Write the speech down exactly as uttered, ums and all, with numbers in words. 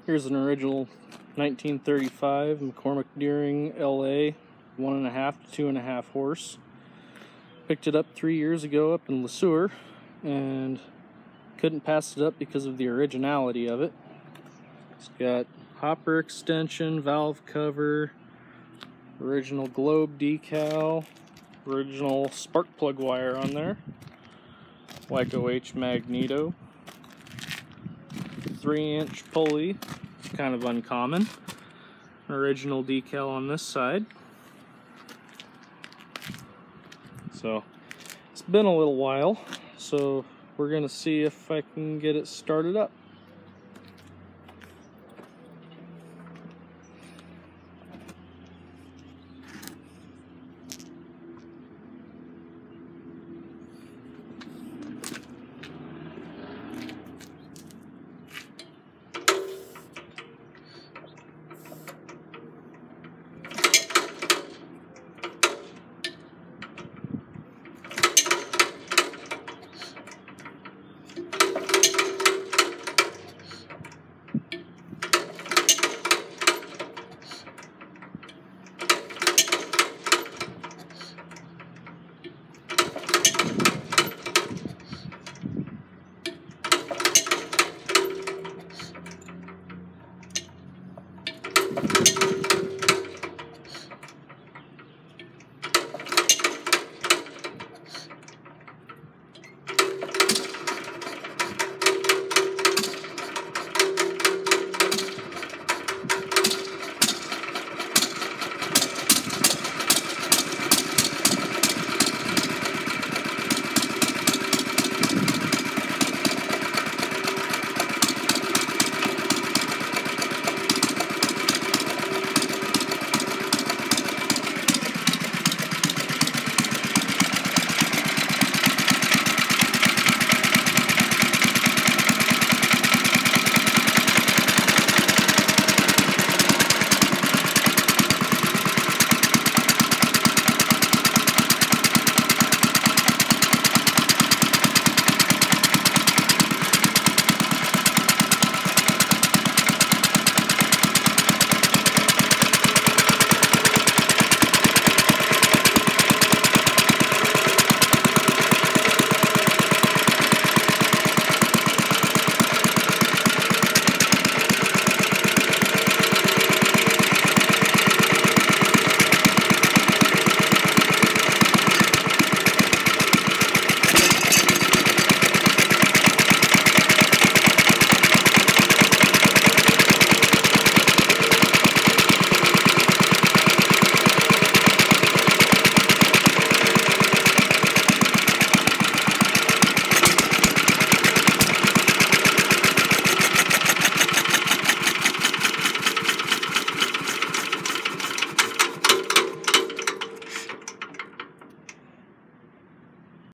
Here's an original nineteen thirty-five McCormick Deering L A, one and a half to two and a half horse. Picked it up three years ago up in Sueur and couldn't pass it up because of the originality of it. It's got hopper extension, valve cover, original globe decal, original spark plug wire on there, like O H magneto, three inch pulley, kind of uncommon, original decal on this side. So it's been a little while, so we're gonna see if I can get it started up.